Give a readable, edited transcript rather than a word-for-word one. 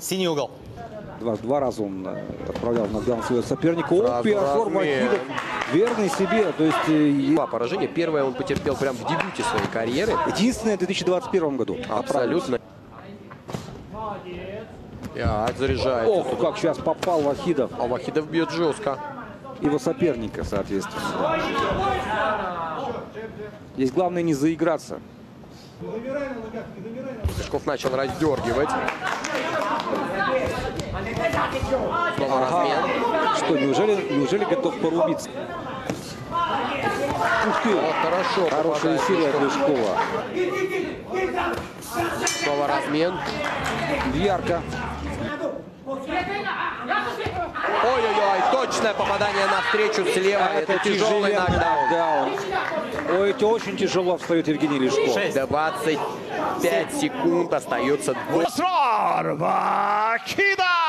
Синий угол. Два раза он отправлял на нокдаун своего соперника. Пиасор Вахидов верный себе. То есть два поражения. Первое он потерпел прямо в дебюте своей карьеры. Единственное в 2021 году. Абсолютно. Заряжает. Ох, как сейчас попал Вахидов. А Вахидов бьет жестко. Его соперника, соответственно. Здесь главное не заиграться. Пешков начал раздергивать. Снова размен. Что, неужели готов порубиться? Ух ты! Хорошо. Хорошая серия от Пешкова. Снова размен. Ярко. Ой-ой-ой, точное попадание навстречу слева. Это тяжелый нокдаун. Ой, это очень тяжело встает Евгений Лешков. 25 секунд остается. Вахидов!